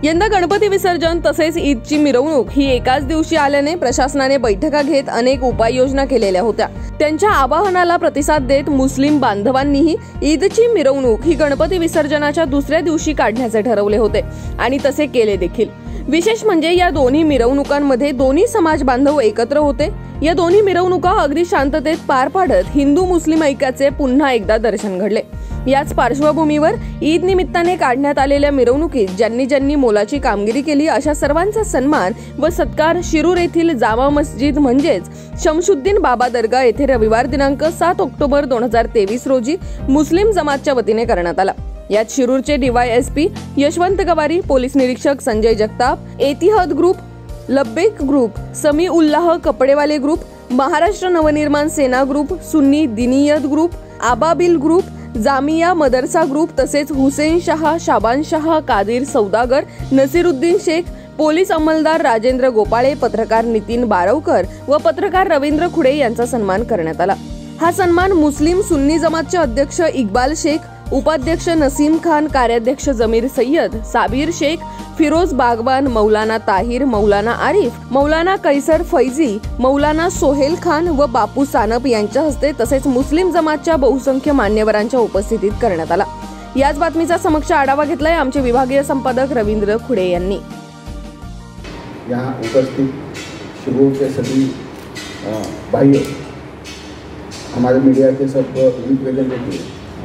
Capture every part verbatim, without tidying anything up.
यंदा गणपती विसर्जन तसेच ईदची मिरवणूक ही एकाच दिवशी आल्याने प्रशासनाने बैठका घेत अनेक उपाययोजना केलेल्या होत्या। त्यांच्या आवाहनाला प्रतिसाद देत मुस्लिम बांधवांनीही ईदची मिरवणूक ही गणपती विसर्जनाच्या दुसऱ्या दिवशी काढण्याचे ठरवले होते आणि तसे केले देखील। विशेष म्हणजे या दोन्ही मिरवणुकांमध्ये दोन्ही समाज बांधव एकत्र होते। या दोन्ही मिरवणुका अगदी शांततेत पार पाडत हिंदू मुस्लिम ऐक्याचे पुन्हा एकदा दर्शन घडले। याच पार्श्वभूमीवर ईद निमित्ताने काढण्यात आलेल्या मिरवणुकीत ज्यांनी ज्यांनी मोलाची कामगिरी केली अशा सर्वांचा सन्मान व सत्कार शिरूर येथील जामा मस्जिद म्हणजेच शमशुद्दीन बाबा दर्गा येथे रविवार दिनांक सात ऑक्टोबर दोन हजार तेवीस रोजी मुस्लिम जमातच्या वतीने करण्यात आला। यात शिरूरचे डीवायएसपी यशवंत गवारी, पोलीस निरीक्षक Sanjay Jagtap, Ittehad group, Labbaik group, Sami Ullah Kapadewale group, Maharashtra Navnirman Sena group, Sunni Diniyat group, Ababil group, Jamia Madrasa group तसेच हुसेन शाह, शाबान शाह, कादिर सौदागर, नसीरुद्दीन शेख, पोलीस अंमलदार राजेंद्र गोपाळे, पत्रकार नितीन बारवकर व पत्रकार रवींद्र खुडे यांचा सन्मान करण्यात आला। हा सन्मान मुस्लिम सुन्नी जमातचे अध्यक्ष इक्बाल शेख, उपाध्यक्ष नसीम खान, कार्याध्यक्ष जमीर सय्यद, साबीर शेख, फिरोज बागवान, मौलाना ताहिर, मौलाना आरिफ, मौलाना कैसर फैजी, मौलाना सोहेल खान व बापू सानप यांच्या हस्ते तसेच मुस्लिम जमातच्या बहुसंख्य मान्यवरांच्या उपस्थितीत करण्यात आला। याच बातमीचा समक्ष आढावा घेतलाय आमचे विभागीय संपादक रवींद्र खुडे यांनी। यहाँ उपस्थित शिरूर के सभी भाइयों, हमारे मीडिया के सब रिप्रेजेंटेटिव,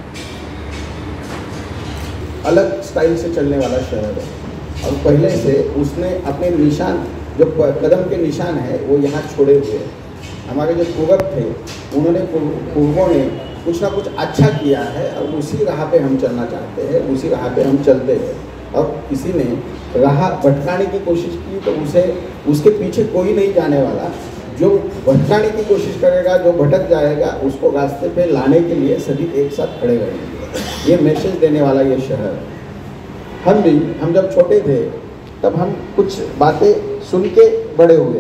अलग स्टाइल से चलने वाला शहर है और पहले से उसने अपने निशान, जो कदम के निशान है वो यहाँ छोड़े हुए हैं। हमारे जो पूर्वज थे उन्होंने पूर्वों ने कुछ ना कुछ अच्छा किया है और उसी राह पे हम चलना चाहते हैं, उसी राह पे हम चलते हैं। और किसी ने राह भटकाने की कोशिश की तो उसे उसके पीछे कोई नहीं जाने वाला। जो भटकाने की कोशिश करेगा, जो भटक जाएगा, उसको रास्ते पे लाने के लिए सभी एक साथ खड़े रहेंगे। ये मैसेज देने वाला ये शहर। हम भी हम जब छोटे थे तब हम कुछ बातें सुन के बड़े हुए।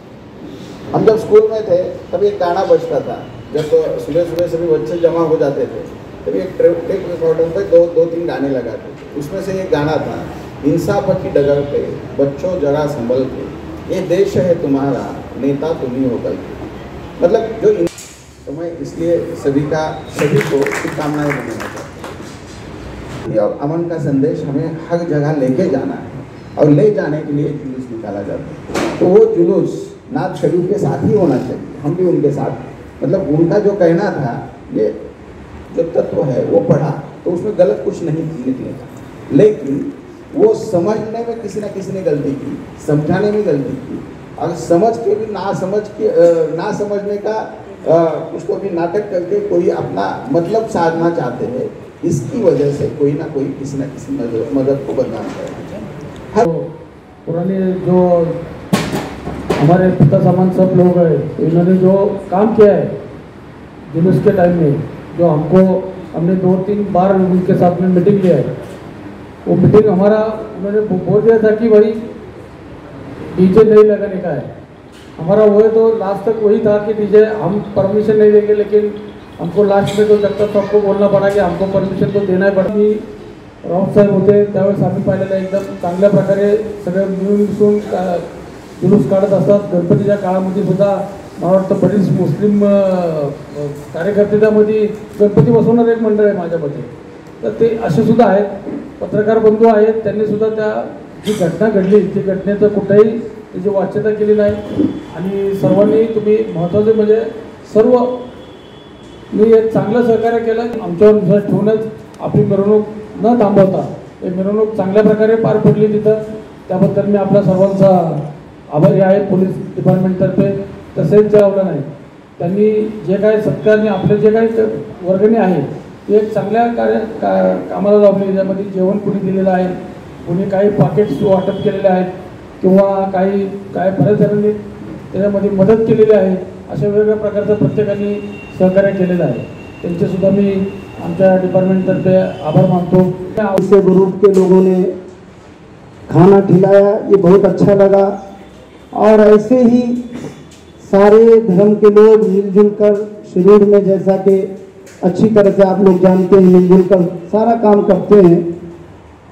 हम जब स्कूल में थे तब एक गाना बजता था। जब सुबह सुबह सभी बच्चे जमा हो जाते थे तभी एक टेप रिकॉर्डर पे दो दो तीन गाने लगाते थे। उसमें से एक गाना था, इंसाफ की डगर पे बच्चों जरा संभल के, ये देश है तुम्हारा, नेता तुम ही हो कल। मतलब जो तो मैं इसलिए सभी का सभी को शुभकामनाएं देना चाहता हूँ। और अमन का संदेश हमें हर जगह लेके जाना है और ले जाने के लिए जुलूस निकाला जाता है। तो वो जुलूस नात शरीफ के साथ ही होना चाहिए, हम भी उनके साथ। मतलब उनका जो कहना था, ये जो तत्व है वो पढ़ा तो उसमें गलत कुछ नहीं निकलेगा, लेकिन वो समझने में किसी ना किसी ने गलती की, समझाने में गलती की और समझ के भी ना समझ के ना समझने का उसको भी नाटक करके कोई अपना मतलब साधना चाहते हैं। इसकी वजह से कोई ना कोई किसी ना किसी मदद को बदनाम करना चाहिए। हर पुराने जो हमारे पिता समान सब लोग हैं, इन्होंने जो काम किया है जुलूस के टाइम में, जो हमको हमने दो तीन बार उनके साथ में मीटिंग लिया है। वो मीटिंग हमारा उन्होंने बोल दिया था कि भाई डीजे नहीं लगाने का है। हमारा वो है तो लास्ट तक वही था कि डीजे हम परमिशन नहीं देंगे, लेकिन हमको लास्ट में तो जब तक सबको बोलना पड़ा कि हमको परमिशन तो देना ही पड़ा। की राऊत साहेब होते त्यावेळेस आम्ही पाहिलेलं एकदम चांगल्या प्रकारे सगळे मिळून मिसळून जुलूस काढत असतात। गणपतीच्या काळामध्ये सुद्धा मला वाटतं बरीच मुस्लिम कार्यकर्ते त्यामध्ये गणपती बसवणारं एक मंडळ आहे माझ्या मते। तर ते असे सुद्धा आहेत, पत्रकार बंधू आहेत, त्यांनी सुद्धा त्या जी घटना घडली ती घटनेचं कुठेही त्याची वाच्यता केली नाही। आणि सर्वांनी तुम्ही महत्त्वाचे म्हणजे सर्व मी एक चांगलं सहकार्य केलं। आमच्यावर विश्वास ठेवूनच आपली मिरवणूक न थांबवता एक मिरवणूक चांगल्या प्रकारे पार पडली तिथं, त्याबद्दल मी आपल्या सर्वांचा आभारी आहे। पोलीस डिपार्टमेंटतर्फे तसेच जेवलं नाही त्यांनी जे काही सत्कारने आपले जे काही वर्गणी आहे ती एक चांगल्या कार्य का कामाला लावली। त्यामध्ये जेवण कुणी दिलेलं आहे, कुणी काही पॉकेट्स वाटप केलेले आहेत किंवा काही काय बऱ्याच जणांनी त्याच्यामध्ये मदत केलेली आहे। अशा वेगवेगळ्या प्रकारचं प्रत्येकाने सहकार्य केलेलं आहे, त्यांचे सुद्धा मी आमच्या डिपार्टमेंटतर्फे आभार मानतो। उस ग्रुप के लोगों ने खाना खिलाया, ये बहुत अच्छा लगा। और ऐसे ही सारे धर्म के लोग मिलजुल कर शिरूर में, जैसा कि अच्छी तरह से आप लोग जानते हैं, मिलजुल कर सारा काम करते हैं।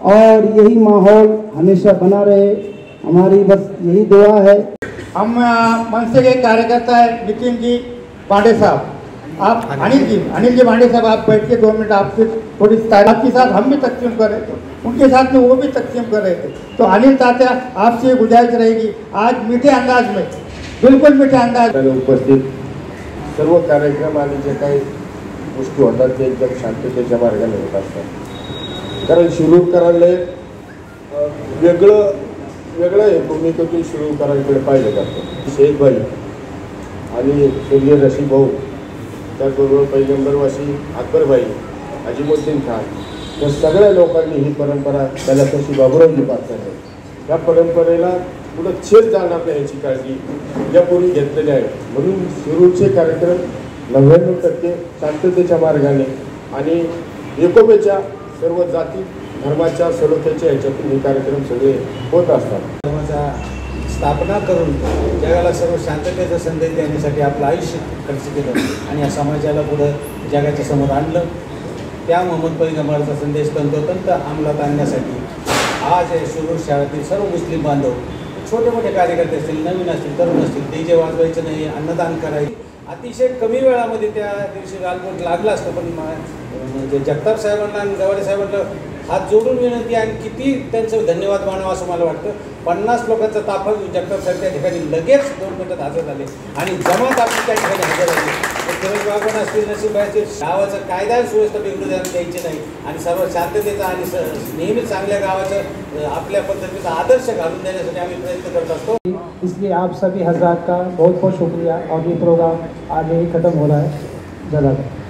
और यही माहौल हमेशा बना रहे, हमारी बस यही दुआ है। हम मनसे के कार्यकर्ता है नितिन जी पांडे साहब, आप अनिल जी अनिल जी पांडे साहब आप बैठ के दो मिनट आपसे थोड़ी आपके साथ हम भी तकसीम कर रहे थे, उनके साथ में वो भी तकसीम कर रहे थे। तो अनिल तात्या आपसे गुजारिश रहेगी आज मीठे अंदाज में, बिल्कुल मीठे अंदाज में उपस्थित सर्व कार्यक्रम आणि जे काही गोष्टी होतात ते एकदम शांततेच्या मार्गाने होत असतात। कारण शिरूरकरांना वेगळं वेगळं आहे भूमिकेतून शिरूरकरांकडे पाहिलं जातं। शेखभाई आणि स्वर्गीय रशीद भाऊ, त्याचबरोबर पैगंबरवासी अकबरभाई, अजिमुद्दीन खान या सगळ्या लोकांनी ही परंपरा त्याला कशी बाबुरावजी पात्र आहे, या परंपरेला पुढं छेद जाणार नाही याची काळजी यापूर्वी घेतलेली आहे। म्हणून शिरूरचे कार्यक्रम नव्याण्णव टक्के शांततेच्या मार्गाने आणि एकोप्याच्या सर्व जाती धर्माच्या सलोख्याच्या ह्याच्यातून हे कार्यक्रम सगळे होत असतात। धर्माचा स्थापना करून जगाला सर्व शांततेचा संदेश देण्यासाठी आपलं आयुष्य खर्च केलं आणि या समाजाला पुढं जगाच्या समोर आणलं। त्या मोहम्मद पैगंबराचा संदेश तंतोतंत अंमलात आणण्यासाठी आज शिरूर शहरातील सर्व मुस्लिम बांधव, छोटे मोठे कार्यकर्ते असतील, नवीन असतील, तरुण असतील, डी जे वाजवायचं नाही, अन्नदान करायचं। अतिशय कमी वेळामध्ये त्या दिवशी गालबोट लागला असतं, पण म्हणजे जगताप साहेबांना आणि गवाडे साहेबांना हात जोडून विनंती आणि किती त्यांचं धन्यवाद मानावं असं मला वाटतं। पन्नास लोकांचा ताफा घेऊन जगताप साहेब त्या ठिकाणी लगेच दोन मिनिटात हजर झाले आणि जमात आपली त्या ठिकाणी हजर झाली। फिरोज बागवान असतील, नसीब असतील, गावाचं कायदा सुव्यवस्था बिघडू द्यायची नाही आणि सर्व शांततेचा आणि नेहमी चांगल्या गावाचं आपल्या पद्धतीचा आदर्श घालून देण्यासाठी आम्ही प्रयत्न करत असतो। इसलिए आप सभी हजरात का बहुत बहुत शुक्रिया और ये प्रोग्राम आज यही ख़त्म हो रहा है। जज़ाकल्लाह।